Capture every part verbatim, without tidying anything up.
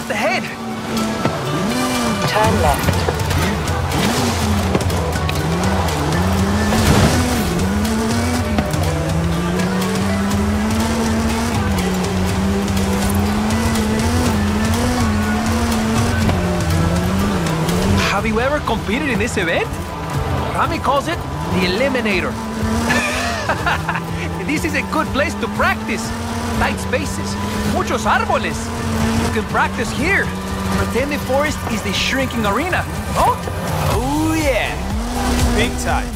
just ahead. Turn left. Have you ever competed in this event? Rami calls it the Eliminator. This is a good place to practice. Tight spaces, muchos árboles. You can practice here. Pretend the forest is the shrinking arena, no? Oh yeah, big time.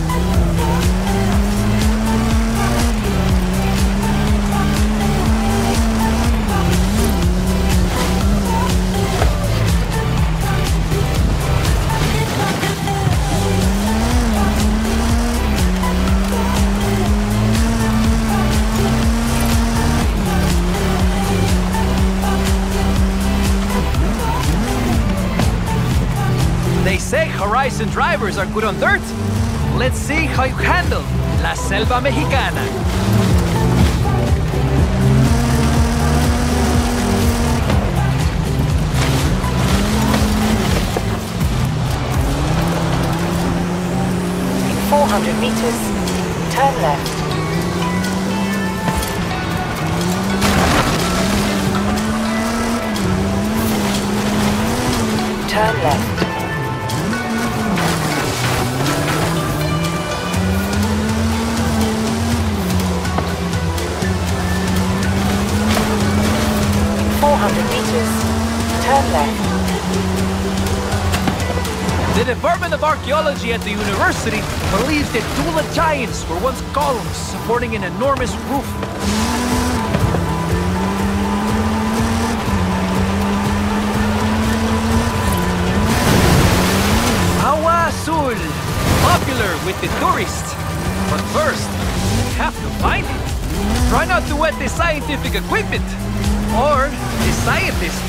They say Horizon drivers are good on dirt. Let's see how you handle La Selva Mexicana. In four hundred meters, turn left. Turn left. four hundred meters, turn left. The Department of Archaeology at the university believes that Tula giants were once columns supporting an enormous roof. Agua Azul, popular with the tourists. But first, we have to find it. Try not to wet the scientific equipment. Or the scientist.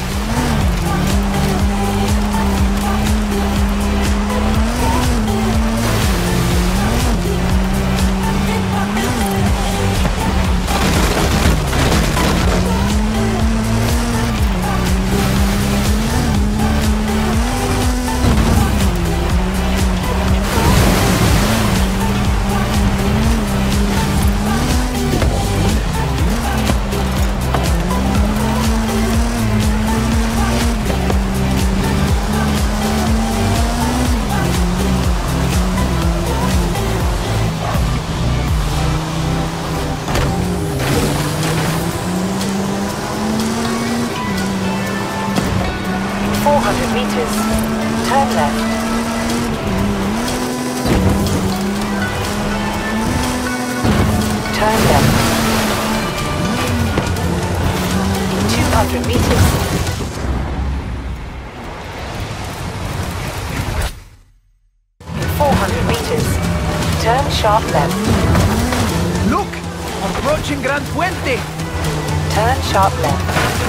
four hundred meters, turn left. Turn left. two hundred meters. four hundred meters, turn sharp left. Look! Approaching Gran Puente! Turn sharp left.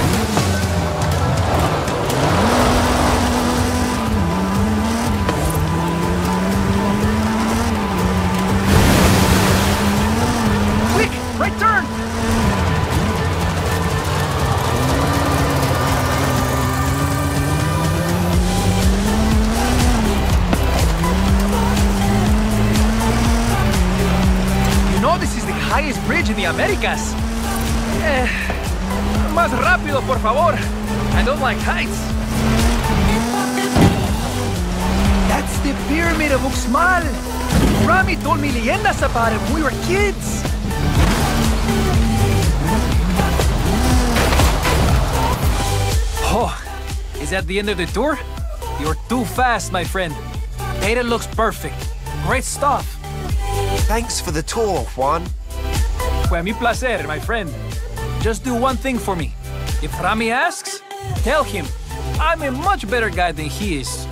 Right turn! You know this is the highest bridge in the Americas. Eh, más rápido, por favor. I don't like heights. That's the Pyramid of Uxmal. Rami told me leyendas about it when we were kids. Oh, is that the end of the tour? You're too fast, my friend. Data looks perfect. Great stuff. Thanks for the tour, Juan. Fue mi placer, my friend. Just do one thing for me. If Rami asks, tell him I'm a much better guy than he is.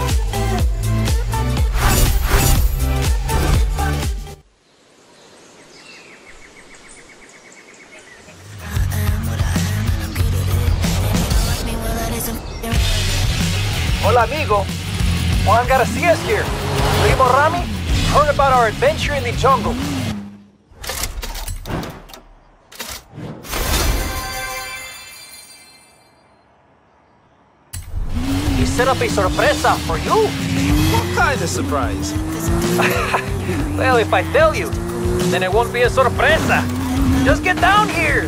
Hola, amigo. Juan Garcia's here. Primo Rami heard about our adventure in the jungle. set up a sorpresa for you. What kind of surprise? Well, if I tell you, then it won't be a sorpresa. Just get down here.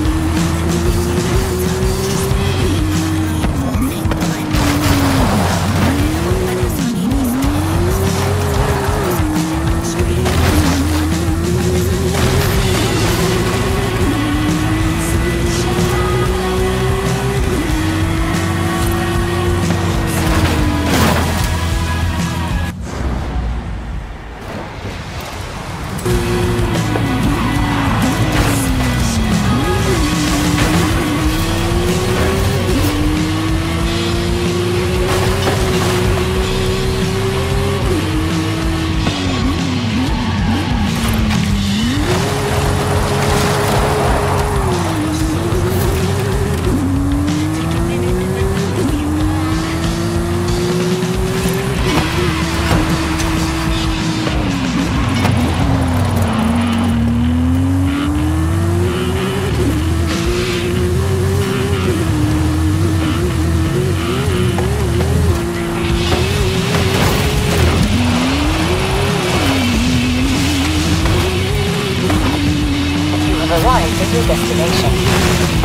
Arrived at your destination.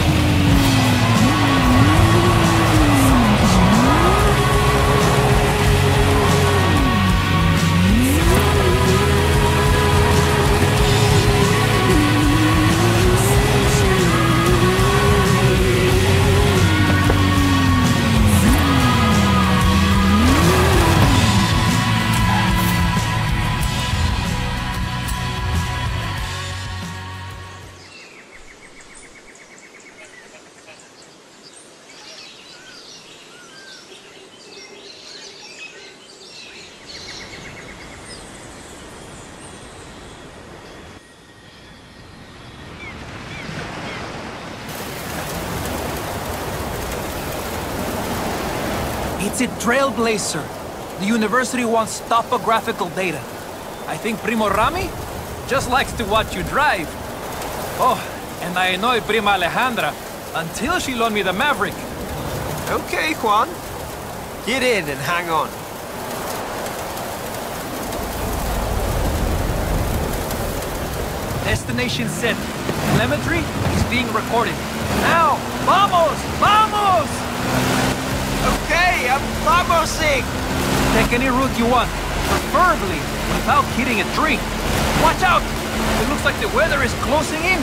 It's a trailblazer. The university wants topographical data. I think Primo Rami just likes to watch you drive. Oh, and I annoyed Prima Alejandra until she loaned me the Maverick. Okay, Juan. Get in and hang on. Destination set. Telemetry is being recorded. Now, vamos! Vamos! Okay, I'm vamosing! Take any route you want, preferably without hitting a tree. Watch out! It looks like the weather is closing in.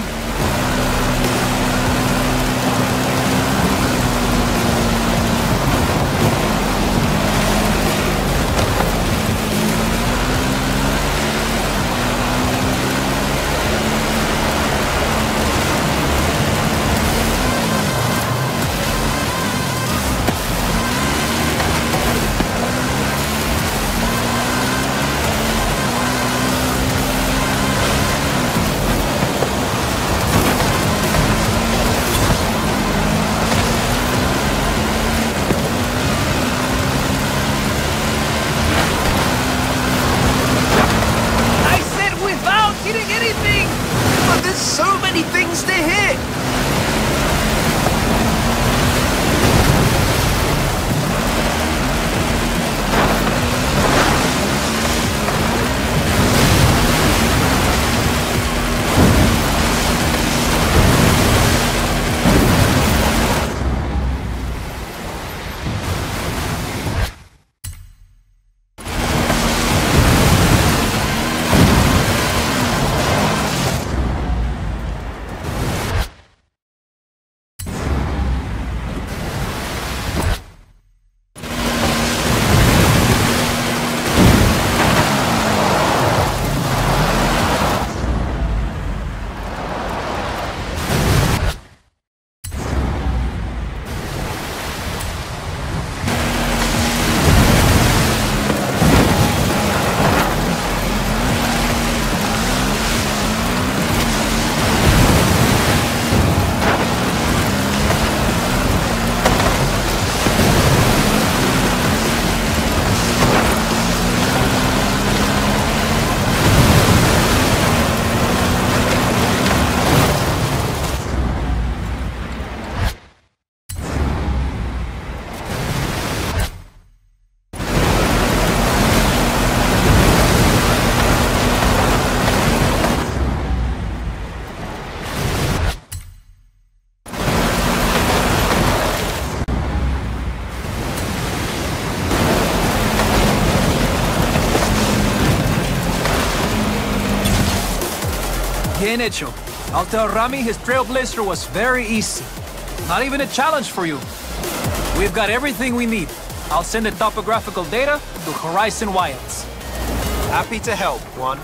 Bien hecho. I'll tell Rami his Trailblazer was very easy. Not even a challenge for you. We've got everything we need. I'll send the topographical data to Horizon Wilds. Happy to help, Juan.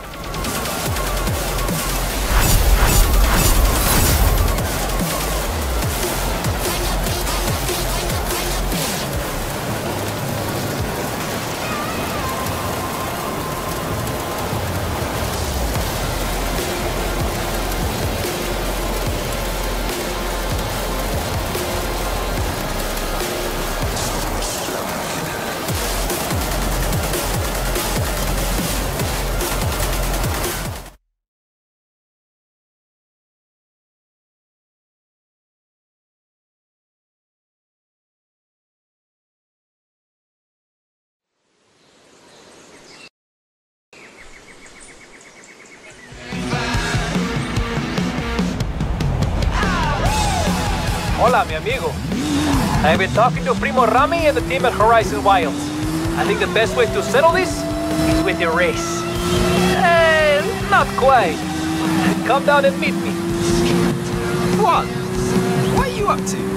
Hola, mi amigo. I've been talking to Primo Rami and the team at Horizon Wilds. I think the best way to settle this is with a race. Eh, not quite. Come down and meet me. Juan, what are you up to?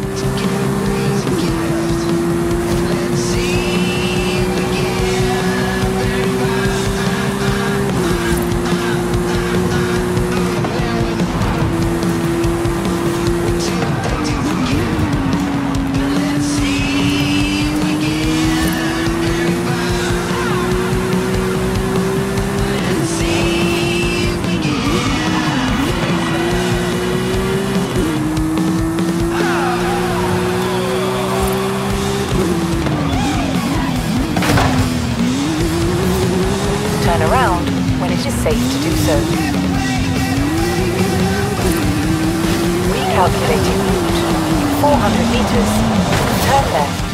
Turn around when it is safe to do so. Recalculating route. four hundred meters. Turn left.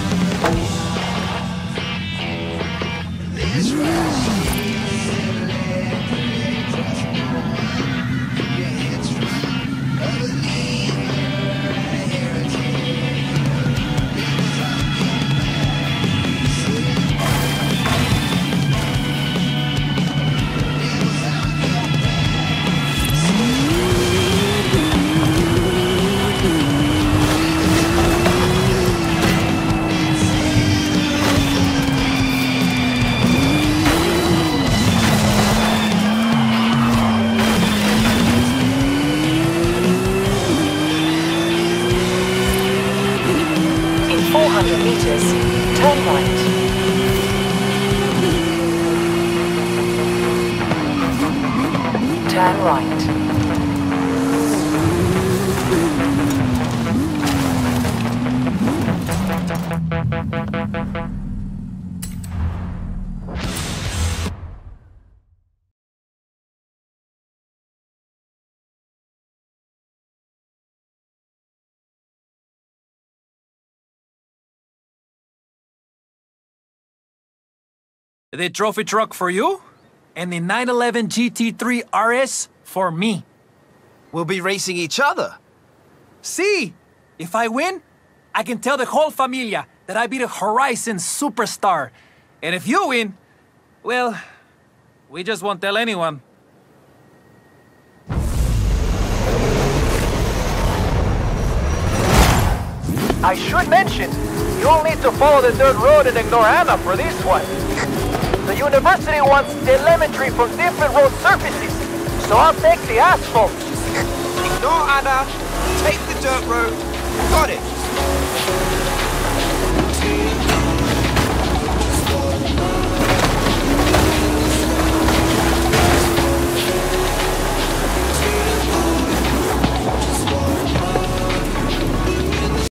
four hundred meters, turn right. Turn right. The trophy truck for you, and the nine eleven G T three R S for me. We'll be racing each other. See, if I win, I can tell the whole familia that I beat a Horizon superstar. And if you win, well, we just won't tell anyone. I should mention, you'll need to follow the dirt road and ignore Anna for this one. The university wants telemetry from different road surfaces, so I'll take the asphalt. Ignore Anna, take the dirt road, go